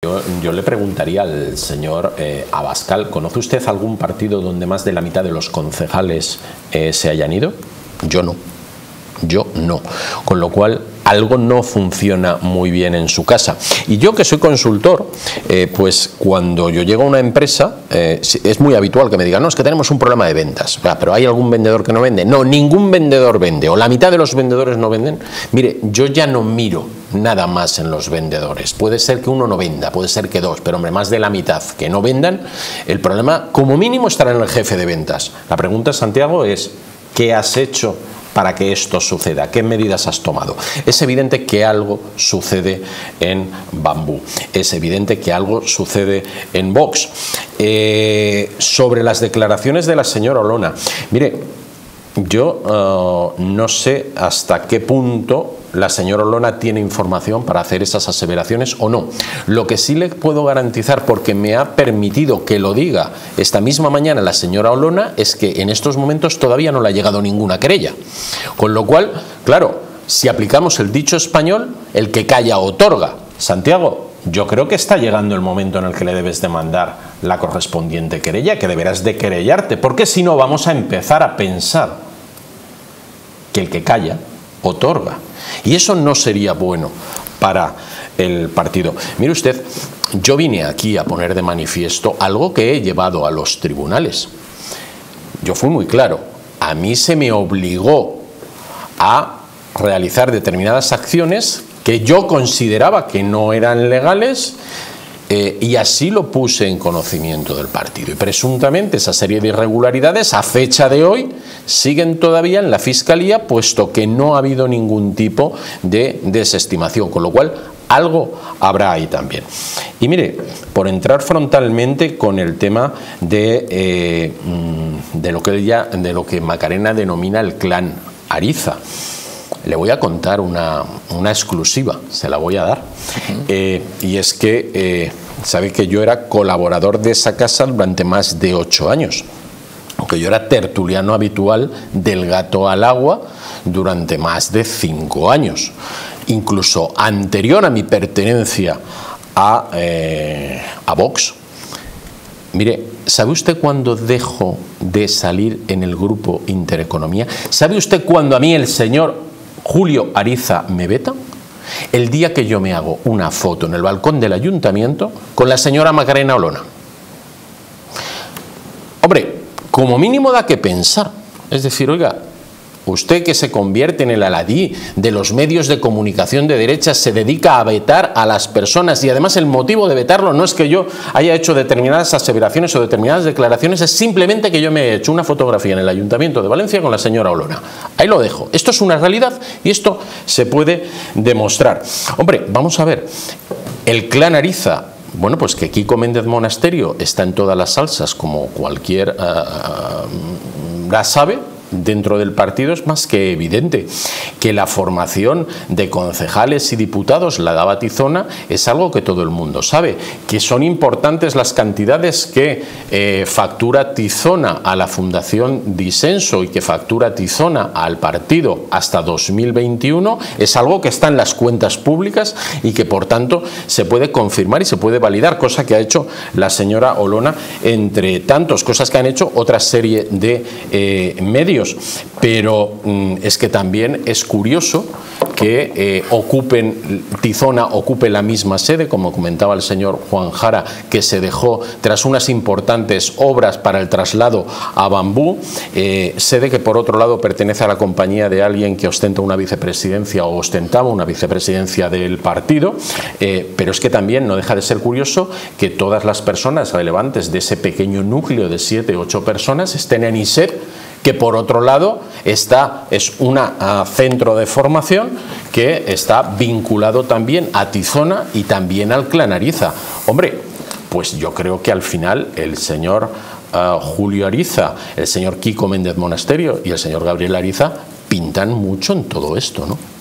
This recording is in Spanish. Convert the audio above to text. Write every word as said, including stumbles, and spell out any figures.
Yo, yo le preguntaría al señor eh, Abascal, ¿conoce usted algún partido donde más de la mitad de los concejales eh, se hayan ido? Yo no. Yo no. Con lo cual, algo no funciona muy bien en su casa. Y yo, que soy consultor, eh, pues cuando yo llego a una empresa, eh, es muy habitual que me digan, no, es que tenemos un problema de ventas. Ah, pero ¿hay algún vendedor que no vende? No, ningún vendedor vende, o la mitad de los vendedores no venden. Mire, yo ya no miro nada más en los vendedores. Puede ser que uno no venda, puede ser que dos, pero hombre, más de la mitad que no vendan, el problema como mínimo estará en el jefe de ventas. La pregunta, Santiago, es ¿qué has hecho para que esto suceda? ¿Qué medidas has tomado? Es evidente que algo sucede en Bambú, es evidente que algo sucede en Vox. Eh, sobre las declaraciones de la señora Olona, mire, yo uh, no sé hasta qué punto la señora Olona tiene información para hacer esas aseveraciones o no. Lo que sí le puedo garantizar, porque me ha permitido que lo diga esta misma mañana la señora Olona, es que en estos momentos todavía no le ha llegado ninguna querella. Con lo cual, claro, si aplicamos el dicho español, el que calla otorga. Santiago, yo creo que está llegando el momento en el que le debes de mandar la correspondiente querella, que deberás de querellarte, porque si no vamos a empezar a pensar que el que calla otorga. Y eso no sería bueno para el partido. Mire usted, yo vine aquí a poner de manifiesto algo que he llevado a los tribunales. Yo fui muy claro. A mí se me obligó a realizar determinadas acciones que yo consideraba que no eran legales, eh, y así lo puse en conocimiento del partido. Y presuntamente esa serie de irregularidades a fecha de hoy siguen todavía en la Fiscalía, puesto que no ha habido ningún tipo de desestimación, con lo cual algo habrá ahí también. Y mire, por entrar frontalmente con el tema de, eh, de, lo, que ella, de lo que Macarena denomina el clan Ariza, le voy a contar una, una exclusiva, se la voy a dar. Uh-huh. eh, y es que, eh, sabe que yo era colaborador de esa casa durante más de ocho años. Aunque yo era tertuliano habitual del Gato al Agua durante más de cinco años. Incluso anterior a mi pertenencia a, eh, a Vox. Mire, ¿sabe usted cuándo dejo de salir en el grupo Intereconomía? ¿Sabe usted cuándo a mí el señor Julio Ariza me veta? El día que yo me hago una foto en el balcón del ayuntamiento con la señora Macarena Olona. Hombre, como mínimo da que pensar. Es decir, oiga, usted, que se convierte en el aladí de los medios de comunicación de derecha, se dedica a vetar a las personas, y además el motivo de vetarlo no es que yo haya hecho determinadas aseveraciones o determinadas declaraciones, es simplemente que yo me he hecho una fotografía en el Ayuntamiento de Valencia con la señora Olona. Ahí lo dejo. Esto es una realidad y esto se puede demostrar. Hombre, vamos a ver, el clan Ariza, bueno, pues que Quico Méndez Monasterio está en todas las salsas, como cualquier uh, la sabe. Dentro del partido es más que evidente que la formación de concejales y diputados la daba Tizona, es algo que todo el mundo sabe. Que son importantes las cantidades que eh, factura Tizona a la Fundación Disenso y que factura Tizona al partido hasta dos mil veintiuno, es algo que está en las cuentas públicas y que por tanto se puede confirmar y se puede validar, cosa que ha hecho la señora Olona, entre tantos, cosas que han hecho otra serie de eh, medios. Pero mm, es que también es curioso que eh, ocupen, Tizona ocupe la misma sede, como comentaba el señor Juan Jara, que se dejó tras unas importantes obras para el traslado a Bambú, eh, sede que por otro lado pertenece a la compañía de alguien que ostenta una vicepresidencia o ostentaba una vicepresidencia del partido, eh, pero es que también no deja de ser curioso que todas las personas relevantes de ese pequeño núcleo de siete u ocho personas estén en I S E P, que por otro lado está, es un uh, centro de formación que está vinculado también a Tizona y también al clan Ariza. Hombre, pues yo creo que al final el señor uh, Julio Ariza, el señor Quico Méndez Monasterio y el señor Gabriel Ariza pintan mucho en todo esto, ¿no?